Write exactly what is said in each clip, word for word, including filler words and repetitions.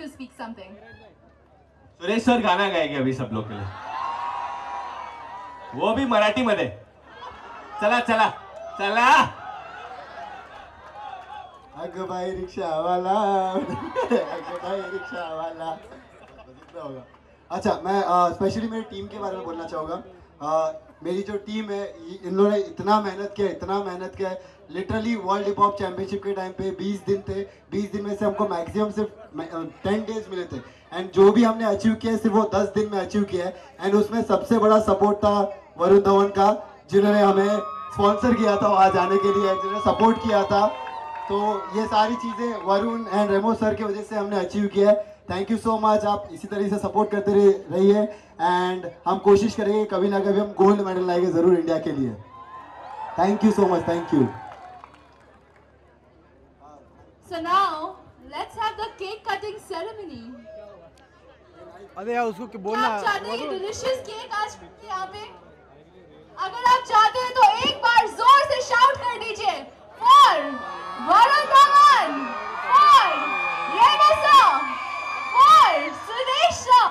to speak something. Suresh sir गाना गाएंगे अभी सब लोग के लिए, वो भी मराठी मध्ये. चला चला चला. अग भाई रिक्शा वाला, अग भाई रिक्शा वाला. होगा. अच्छा, मैं स्पेशली मेरी टीम के बारे में बोलना चाहूँगा. uh, मेरी जो टीम है, इन लोगों ने इतना मेहनत किया, इतना मेहनत किया है. Literally world hip hop championship के टाइम पे बीस दिन थे. बीस दिन में से हमको मैक्सिमम सिर्फ टेन डेज मिले थे. एंड जो भी हमने अचीव किया है सिर्फ वो दस दिन में अचीव किया है. एंड उसमें सबसे बड़ा सपोर्ट था वरुण धवन का, जिन्होंने हमें स्पॉन्सर किया था वहाँ जाने के लिए, जिन्होंने सपोर्ट किया था. तो ये सारी चीज़ें वरुण एंड रेमो सर की वजह से हमने अचीव किया है. Thank you so much. आप इसी तरह से सपोर्ट करते रहिए एंड हम कोशिश करेंगे कभी ना कभी हम गोल्ड मेडल लाएंगे ज़रूर इंडिया के लिए. Thank you so much. Thank you. So now let's have the cake cutting ceremony. अरे यार उसको क्या बोलना. आप चाहते हैं डिलीशियस केक आज यहाँ पे? अगर आप चाहते हैं तो एक बार जोर से शाउट कर दीजिए for Varun Dhawan, for Remo sir, for Suresh sir.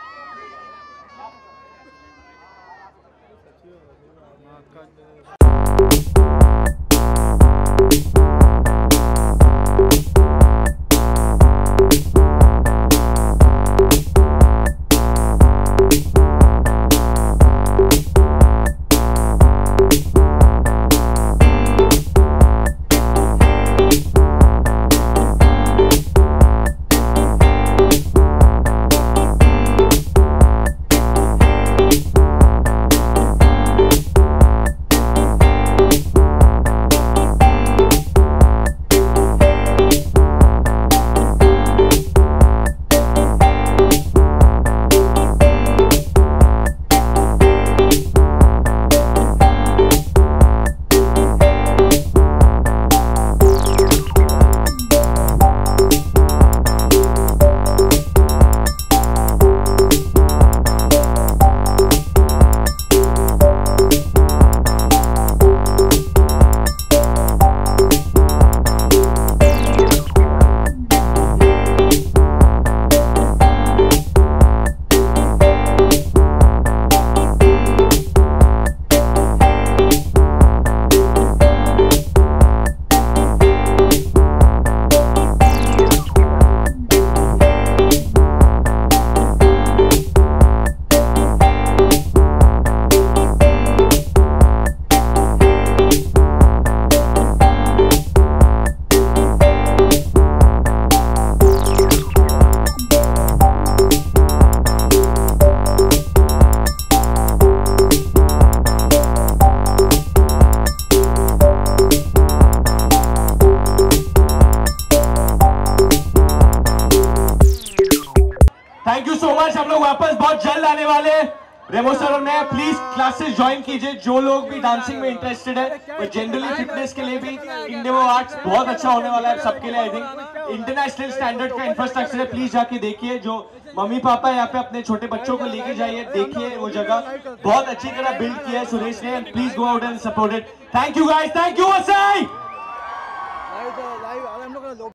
Thank you so much. हम लोग वापस बहुत जल्द आने वाले. रेमो सर और मैं, प्लीज क्लासेस ज्वाइन कीजिए जो लोग भी डांसिंग में इंटरेस्टेड है. और जनरली फिटनेस के लिए भी इंडेवो आर्ट्स बहुत अच्छा होने वाला है सबके लिए. आई थिंक इंटरनेशनल स्टैंडर्ड का इंफ्रास्ट्रक्चर है. प्लीज जाके देखिए. जो मम्मी पापा यहाँ पे अपने छोटे बच्चों को लेके जाइए, देखिए वो जगह बहुत अच्छी तरह बिल्ड किया है सुरेश ने. And please go out and support it. Thank you guys. Thank you Vasai.